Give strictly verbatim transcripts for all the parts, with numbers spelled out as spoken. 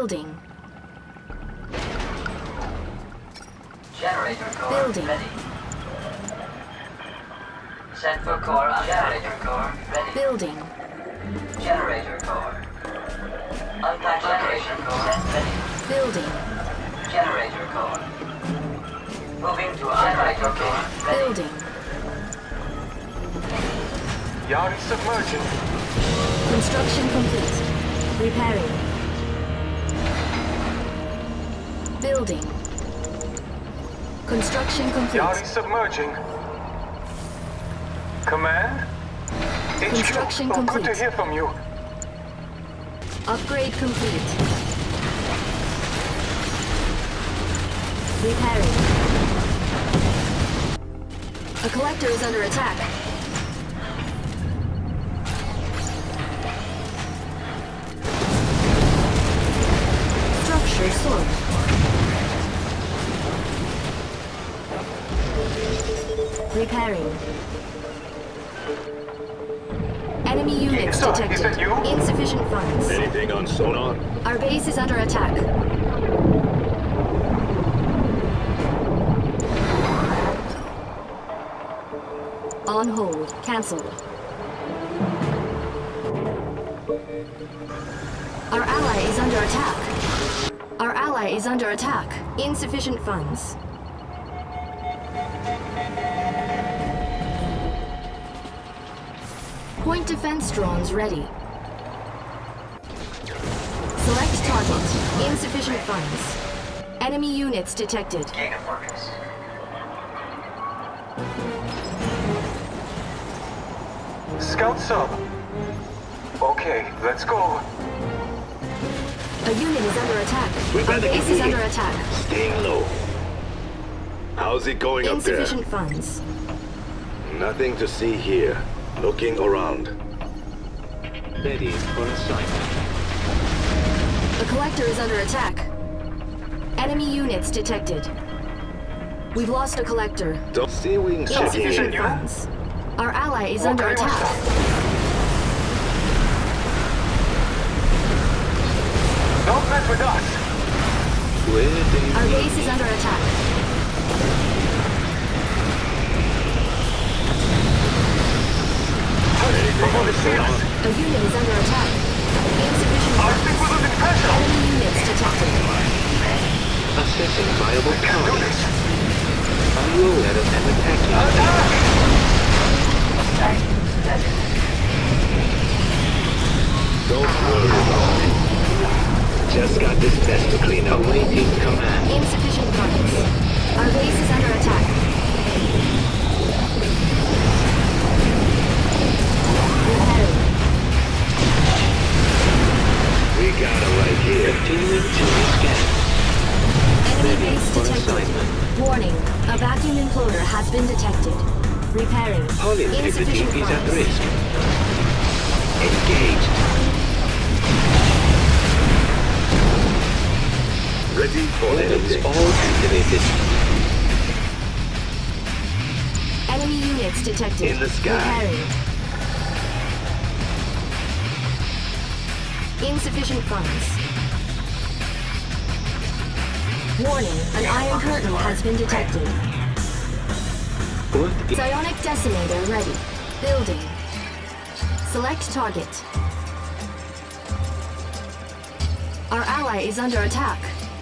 Building. Generator core Building. ready. Central core on generator core ready. Building. Generator core. Unpack generation core ready. Building. Generator core. Moving to generator core ready. Building. Yard is submerging. Construction complete. Repairing. Building. Construction complete. Yard is submerging. Command? Construction H Q. Oh, good to complete. hear from you. Upgrade complete. Repairing. A collector is under attack. Structure sold. Repairing. Enemy units Sir, is detected. that you? Insufficient funds. Anything on sonar? Our base is under attack. On hold. Cancelled. Our ally is under attack. Our ally is under attack. Insufficient funds. Point defense drones ready. Select target. Insufficient funds. Enemy units detected. Gigafortress. Scout sub. Okay, let's go. A unit is under attack. We Our better base keep is under moving. attack. Staying low. How's it going up there? Insufficient funds. Nothing to see here. Looking around. Ready for assignment. The collector is under attack. Enemy units detected. We've lost a collector. Don't see wing checking Insufficient in. funds. Our ally is What under kind of attack. stuff? Don't mess with us. Where do you Our need base is me? under attack. Before they see us. A unit is under attack. Insufficient I funds. think we're losing pressure. Enemy units detected. Assessing viable We can't do targets. this. I will let us have attacking. Don't worry about it. Just got this test to clean up. Awaiting command. Insufficient funds. Our base is under attack. Repairing. We got it right here. Continuing to scan. Enemy Ready base for detected. assignment. Warning. A vacuum imploder has been detected. Repairing. Hull integrity Insufficient is at funds. risk. Engaged. Ready for anything. All activated. Enemy units detected. In the sky. Repairing. Insufficient funds. Warning, an iron curtain has been detected. What is Psionic decimator ready. Building. Select target. Our ally is under attack.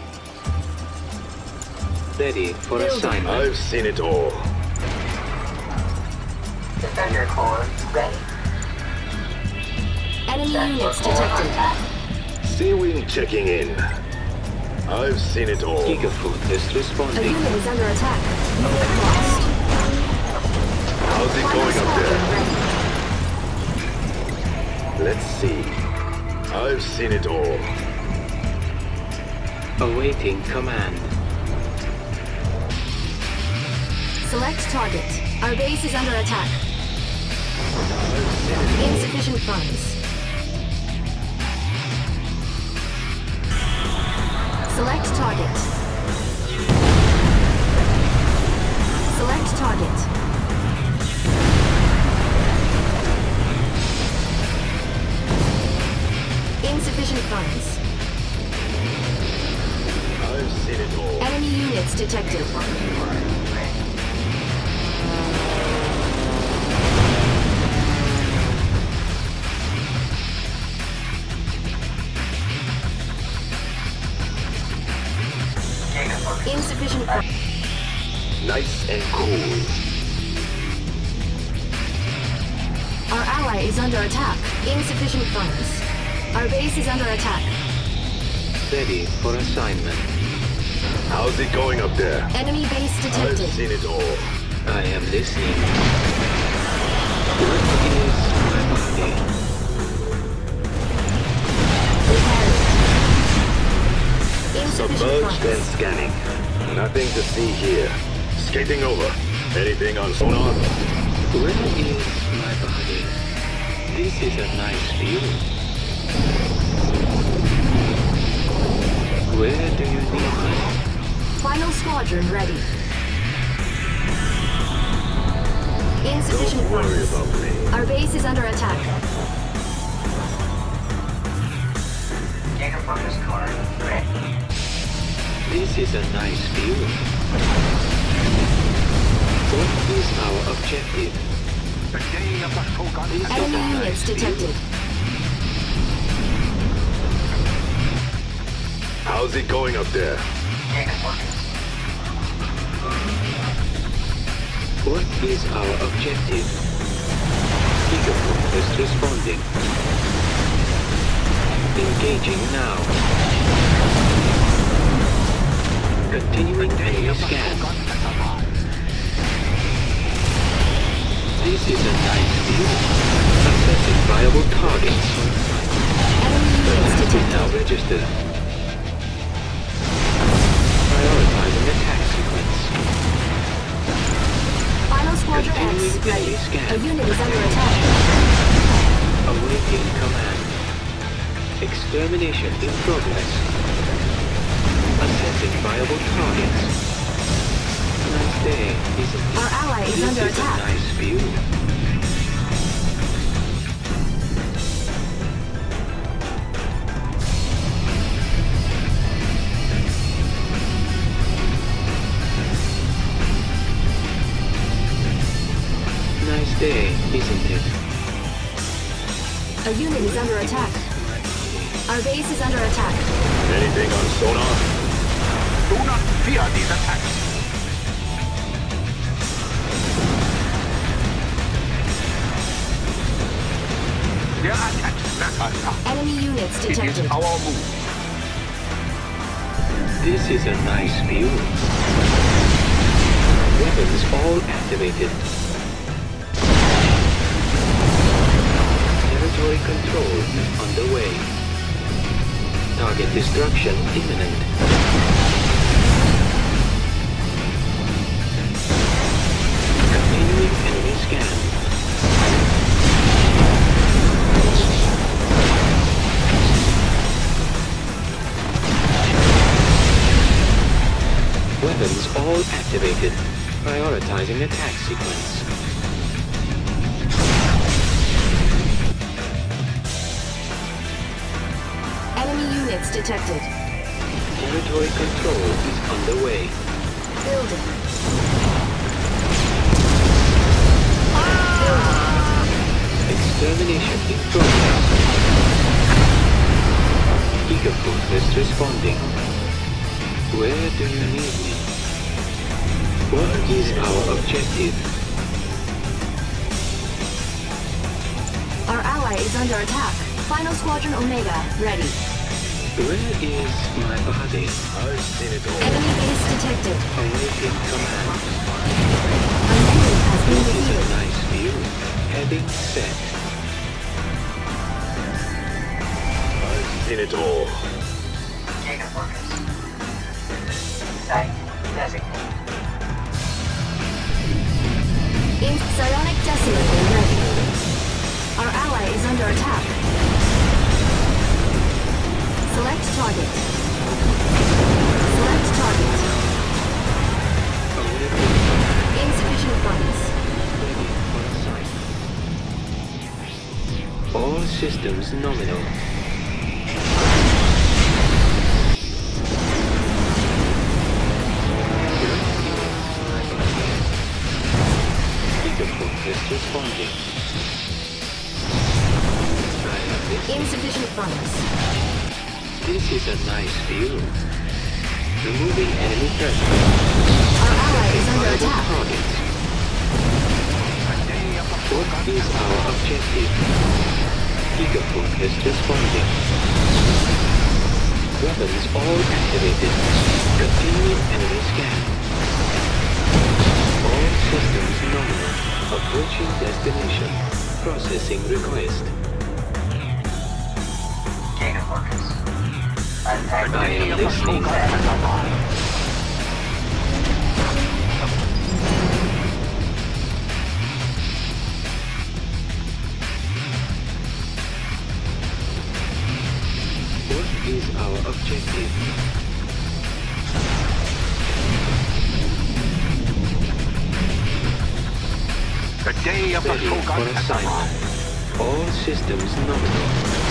ready for Building. assignment? I've seen it all. Defender core ready. Enemy units detected. Sea wing checking in. I've seen it all. Gigafoot is A responding. unit is under attack. Unit lost. How's it Final going up squadron there? ready. Let's see. I've seen it all. Awaiting command. Select target. Our base is under attack. Insufficient funds. Select target. Select target. Insufficient funds. units detected. Insufficient funds. Nice and cool. Our ally is under attack. Insufficient funds. Our base is under attack. Ready for assignment. How's it going up there? Enemy base I've detected. seen it all. I am listening. What is my body? Repaired. Insufficient Submerged and funds. scanning. Nothing to see here. Skating over. Anything on sonar? Where is my body? This is a nice view. Where do you need me? Final squadron ready. Insufficient Don't worry funds. about me. Our base is under attack. Jacob focus core ready. This is a nice view. What is our objective? The day of the Shogun This is a Enemy nice units view. detected. How's it going up there? Jacob focus. What is our objective? Gigaflow is responding. Engaging now. Continuing enemy scan. This is a nice view. Assessing viable targets. Enemy units Now detected. register. Prioritizing attack sequence. Final squadron Continuing X ready. enemy scan. A unit is under attack. Awaiting command. Extermination in progress. Assessing viable targets. Nice day, isn't it? Our ally is This under is attack. a nice view. Nice day, isn't it? A unit is under attack. Our base is under attack. Anything on sonar? Do not fear these attacks. Their attacks matter not. Enemy units It is detected. our move. This is a nice view. Weapons all activated. Territory control is underway. Target destruction imminent. Continuing enemy scan. Weapons all activated. Prioritizing attack sequence. Enemy units detected. Territory control is underway. Building. Extermination in progress. Gigaflow is responding. Where do you need me? What is our objective? Our ally is under attack. Final squadron Omega ready. Where is my body? I've seen it all. Enemy base detected. Awaiting command. A menu has been This is a revealed. nice view. Heading set. I've seen it all. Jacob focus. Site designated. In psionic decimator ready. Our ally is under attack. Select target. Select target. Awaiting command. Insufficient funds. Ready for assignment. All systems nominal. responding. I have this. Insufficient funds. This is a nice view. Removing enemy pressure. Our ally is under Vital attack. targets. What is our objective? Gigafoot is responding. Weapons all activated. Continue enemy scan. All systems nominal. Approaching destination. Processing request. Data workers. Unpack I am listening. What is our objective? The day of the Ready Shogun for has arrived. assignment. All systems nominal.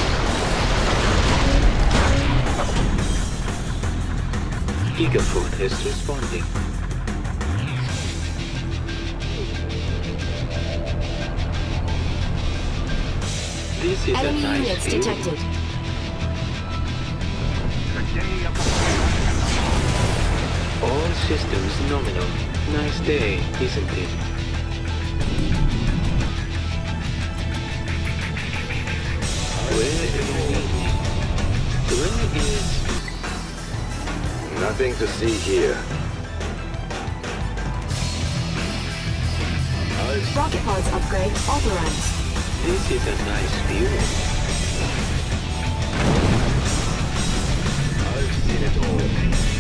Gigafoot is responding. This is Enemy a nice units view. detected. The day of the Shogun has arrived. All systems nominal. Nice day, isn't it? Where do you need me? Where is... Nothing to see here. I've, Rocket pods upgrade authorized. This is a nice view. I've seen it all.